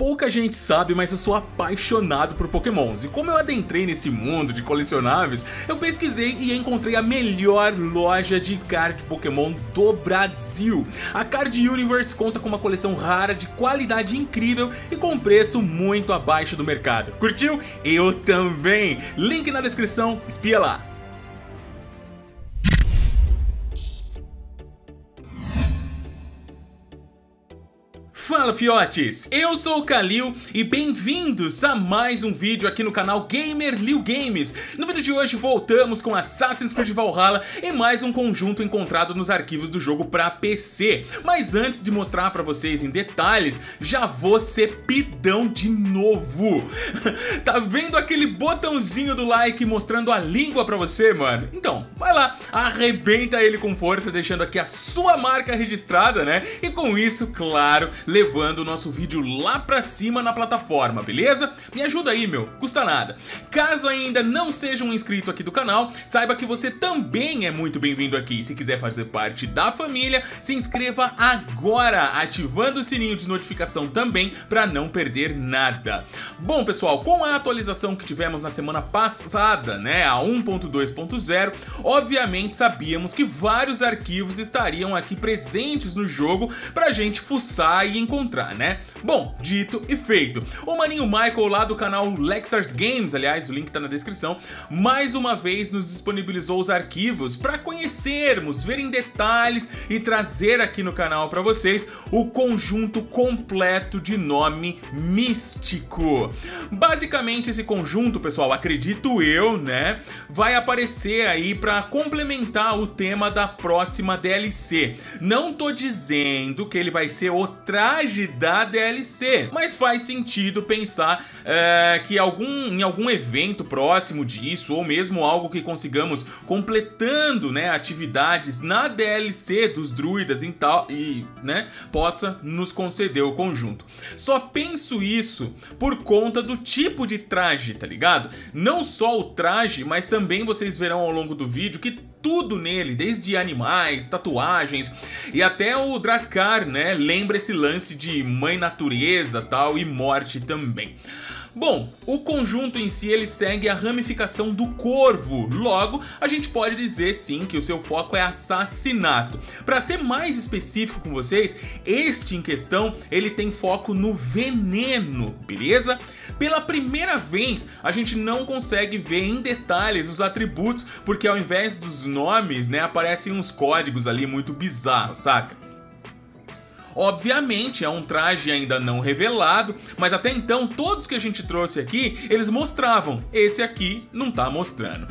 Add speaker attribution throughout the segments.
Speaker 1: Pouca gente sabe, mas eu sou apaixonado por Pokémons. E como eu adentrei nesse mundo de colecionáveis, eu pesquisei e encontrei a melhor loja de card Pokémon do Brasil. A Card Universe conta com uma coleção rara de qualidade incrível e com preço muito abaixo do mercado. Curtiu? Eu também! Link na descrição, espia lá! Fala fiotes, eu sou o Kalil e bem-vindos a mais um vídeo aqui no canal Gamer Liu Games. No vídeo de hoje voltamos com Assassin's Creed Valhalla e mais um conjunto encontrado nos arquivos do jogo para PC. Mas antes de mostrar para vocês em detalhes, já vou ser pidão de novo. Tá vendo aquele botãozinho do like mostrando a língua para você, mano? Então, vai lá, arrebenta ele com força, deixando aqui a sua marca registrada, né? E com isso, claro, levando o nosso vídeo lá pra cima na plataforma, beleza? Me ajuda aí, meu, custa nada. Caso ainda não seja um inscrito aqui do canal, saiba que você também é muito bem-vindo aqui. Se quiser fazer parte da família, se inscreva agora, ativando o sininho de notificação também pra não perder nada. Bom, pessoal, com a atualização que tivemos na semana passada, né, a 1.2.0, obviamente sabíamos que vários arquivos estariam aqui presentes no jogo pra gente fuçar e encontrar, né? Bom, dito e feito. O maninho Michael lá do canal Lexars Games, aliás, o link tá na descrição, mais uma vez nos disponibilizou os arquivos para conhecermos, ver em detalhes e trazer aqui no canal para vocês o conjunto completo de nome místico. Basicamente esse conjunto, pessoal, acredito eu, né, vai aparecer aí para complementar o tema da próxima DLC. Não tô dizendo que ele vai ser o traje da DLC, mas faz sentido pensar que em algum evento próximo disso, ou mesmo algo que consigamos completando, né, atividades na DLC dos druidas e tal, e, né, possa nos conceder o conjunto. Só penso isso por conta do tipo de traje, tá ligado? Não só o traje, mas também vocês verão ao longo do vídeo que tudo nele, desde animais, tatuagens e até o Drakkar, né, lembra esse lance de mãe natureza, tal, e morte também. Bom, o conjunto em si ele segue a ramificação do corvo, logo a gente pode dizer sim que o seu foco é assassinato. Para ser mais específico com vocês, este em questão ele tem foco no veneno, beleza? Pela primeira vez a gente não consegue ver em detalhes os atributos, porque ao invés dos nomes, né, aparecem uns códigos ali muito bizarros, saca? Obviamente é um traje ainda não revelado, mas até então todos que a gente trouxe aqui, eles mostravam. Esse aqui não tá mostrando.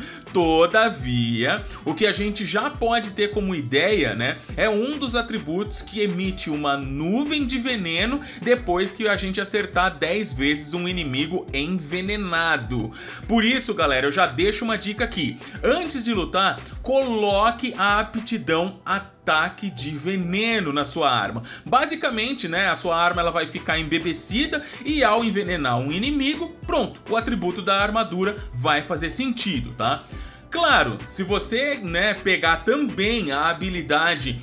Speaker 1: Todavia, o que a gente já pode ter como ideia, né, é um dos atributos que emite uma nuvem de veneno depois que a gente acertar 10 vezes um inimigo envenenado. Por isso, galera, eu já deixo uma dica aqui. Antes de lutar, coloque a aptidão ataque de veneno na sua arma. Basicamente, né, a sua arma ela vai ficar embebecida e ao envenenar um inimigo, pronto, o atributo da armadura vai fazer sentido, tá? Claro, se você, né, pegar também a habilidade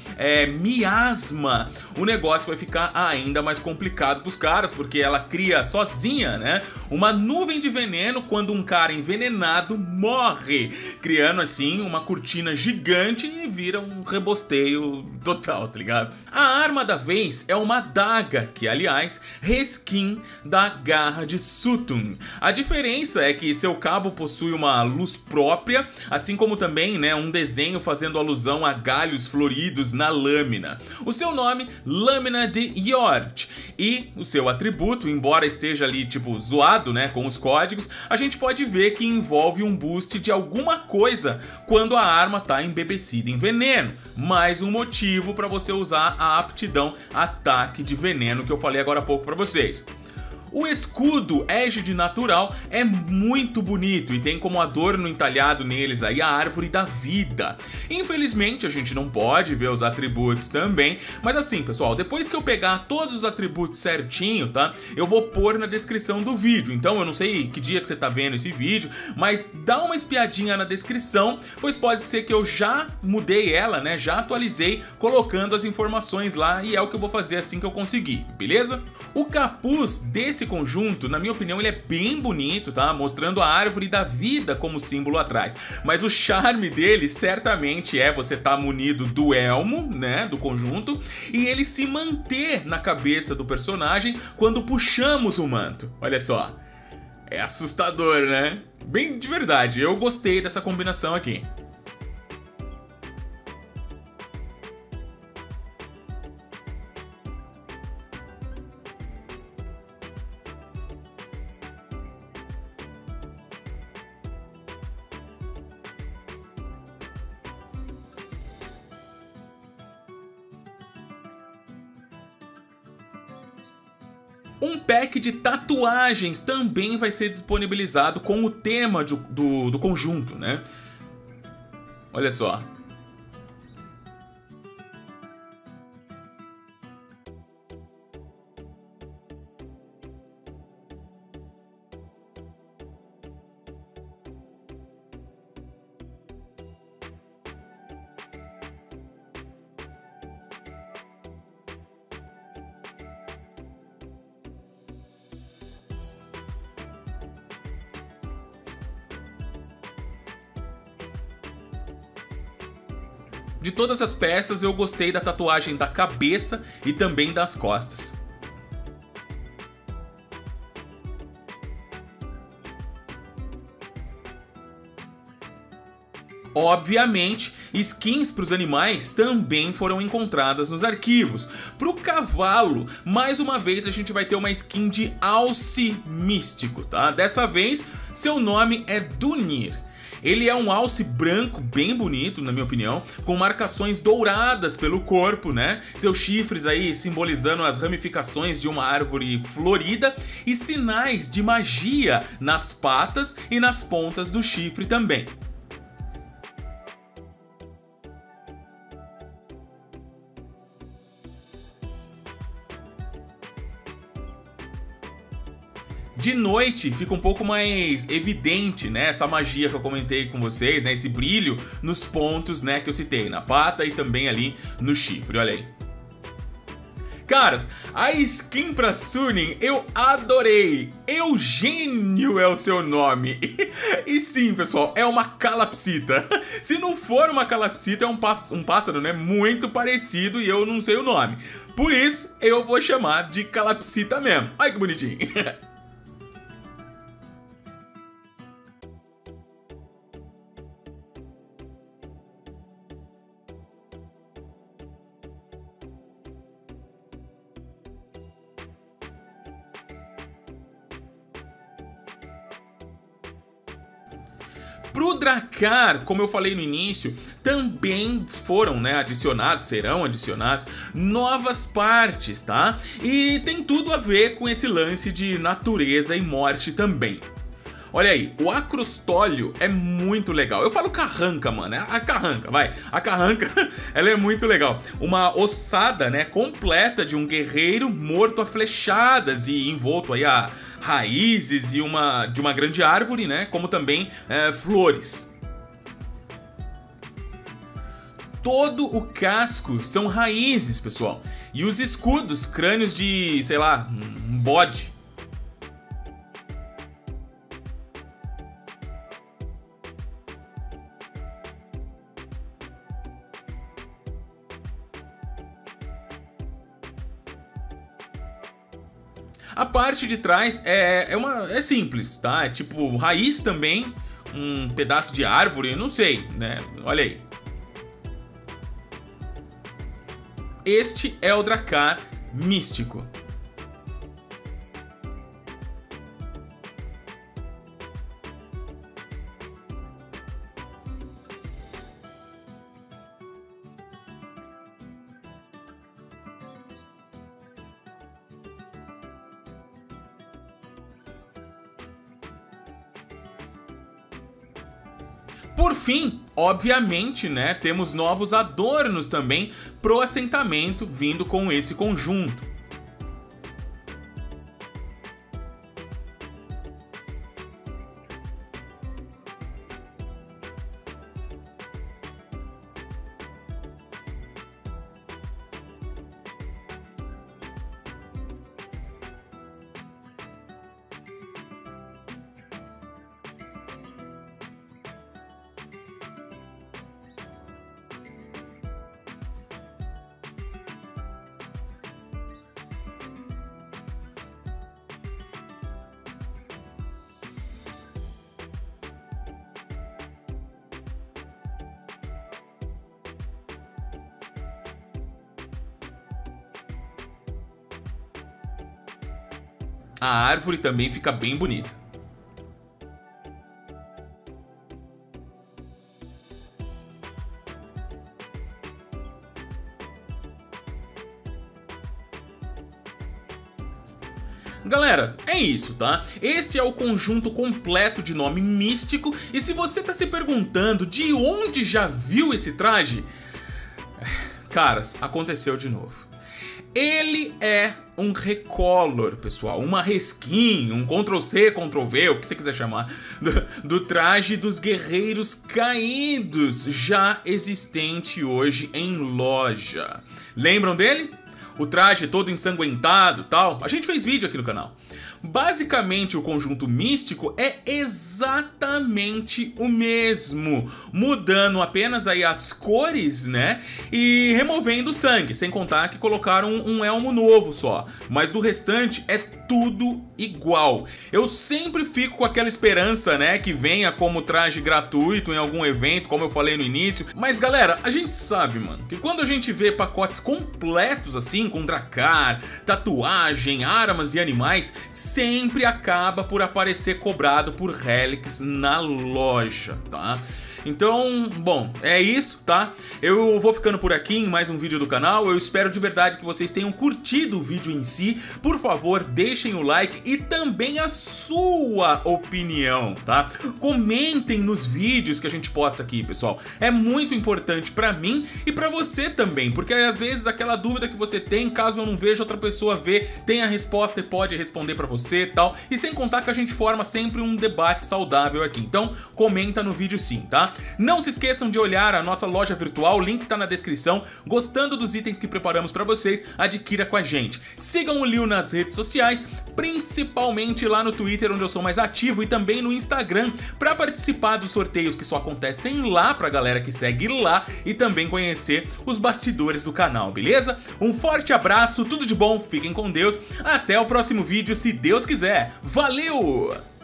Speaker 1: miasma, o negócio vai ficar ainda mais complicado pros caras, porque ela cria sozinha, né, uma nuvem de veneno quando um cara envenenado morre, criando assim uma cortina gigante e vira um rebosteio total, tá ligado? A arma da vez é uma adaga, que aliás, reskin da garra de Suttung. A diferença é que seu cabo possui uma luz própria, assim como também, né, um desenho fazendo alusão a galhos floridos na lâmina. O seu nome, Lâmina de Yord, e o seu atributo, embora esteja ali tipo zoado, né, com os códigos, a gente pode ver que envolve um boost de alguma coisa quando a arma tá embebecida em veneno. Mais um motivo para você usar a aptidão ataque de veneno que eu falei agora há pouco para vocês. O escudo Égide natural é muito bonito e tem como adorno entalhado neles aí a árvore da vida. Infelizmente a gente não pode ver os atributos também, mas assim pessoal, depois que eu pegar todos os atributos certinho, tá? Eu vou pôr na descrição do vídeo, então eu não sei que dia que você tá vendo esse vídeo, mas dá uma espiadinha na descrição, pois pode ser que eu já mudei ela, né? Já atualizei colocando as informações lá e é o que eu vou fazer assim que eu conseguir, beleza? O capuz desse esse conjunto, na minha opinião, ele é bem bonito, tá? Mostrando a árvore da vida como símbolo atrás. Mas o charme dele certamente é você estar munido do elmo, né, do conjunto, e ele se manter na cabeça do personagem quando puxamos o manto. Olha só. É assustador, né? Bem de verdade, eu gostei dessa combinação aqui. Um pack de tatuagens também vai ser disponibilizado com o tema do conjunto, né? Olha só. De todas as peças, eu gostei da tatuagem da cabeça e também das costas. Obviamente, skins para os animais também foram encontradas nos arquivos. Para o cavalo, mais uma vez a gente vai ter uma skin de alce místico, tá? Dessa vez, seu nome é Dunir. Ele é um alce branco bem bonito, na minha opinião, com marcações douradas pelo corpo, né? Seus chifres aí simbolizando as ramificações de uma árvore florida e sinais de magia nas patas e nas pontas do chifre também. De noite fica um pouco mais evidente, né, essa magia que eu comentei com vocês, né, esse brilho nos pontos, né, que eu citei, na pata e também ali no chifre, olha aí. Caras, a skin pra Suning eu adorei! Eugênio é o seu nome. E sim, pessoal, é uma calapsita. Se não for uma calapsita, é um pássaro, né, muito parecido e eu não sei o nome. Por isso, eu vou chamar de calapsita mesmo. Olha que bonitinho. Pro Drakkar, como eu falei no início, também foram, né, serão adicionados novas partes, tá? E tem tudo a ver com esse lance de natureza e morte também. Olha aí, o acrostólio é muito legal. Eu falo carranca, mano, a carranca, vai. A carranca, ela é muito legal. Uma ossada, né, completa de um guerreiro morto a flechadas e envolto aí a raízes e de uma grande árvore, né, como também flores. Todo o casco são raízes, pessoal. E os escudos, crânios de, sei lá, um bode. A parte de trás é simples, tá? É tipo raiz também, um pedaço de árvore, não sei, né? Olha aí. Este é o Drakkar místico. Por fim, obviamente, né, temos novos adornos também pro assentamento vindo com esse conjunto. a árvore também fica bem bonita. Galera, é isso, tá? Este é o conjunto completo de nome místico, e se você tá se perguntando de onde já viu esse traje, caras, aconteceu de novo. Ele é um recolor, pessoal, uma reskin, um Ctrl+C, Ctrl+V, o que você quiser chamar, do traje dos guerreiros caídos, já existente hoje em loja. Lembram dele? O traje todo ensanguentado e tal, a gente fez vídeo aqui no canal. Basicamente, o conjunto místico é exatamente o mesmo, mudando apenas aí as cores, né, e removendo o sangue, sem contar que colocaram um elmo novo só, mas do restante é tudo igual. Eu sempre fico com aquela esperança, né, que venha como traje gratuito em algum evento, como eu falei no início, mas galera, a gente sabe, mano, que quando a gente vê pacotes completos assim, com Drakkar, tatuagem, armas e animais, sempre acaba por aparecer cobrado por Helix na loja, tá? Então, bom, é isso, tá? Eu vou ficando por aqui em mais um vídeo do canal. Eu espero de verdade que vocês tenham curtido o vídeo em si. Por favor, deixem o like e também a sua opinião, tá? Comentem nos vídeos que a gente posta aqui, pessoal. É muito importante pra mim e pra você também, porque às vezes aquela dúvida que você tem, caso eu não veja, outra pessoa vê, tem a resposta e pode responder pra você e tal. E sem contar que a gente forma sempre um debate saudável aqui. Então, comenta no vídeo sim, tá? Não se esqueçam de olhar a nossa loja virtual, o link tá na descrição. Gostando dos itens que preparamos pra vocês, adquira com a gente. Sigam o Liu nas redes sociais, principalmente lá no Twitter, onde eu sou mais ativo, e também no Instagram, pra participar dos sorteios que só acontecem lá pra galera que segue lá, e também conhecer os bastidores do canal, beleza? Um forte abraço, tudo de bom, fiquem com Deus, até o próximo vídeo, se Deus quiser. Valeu!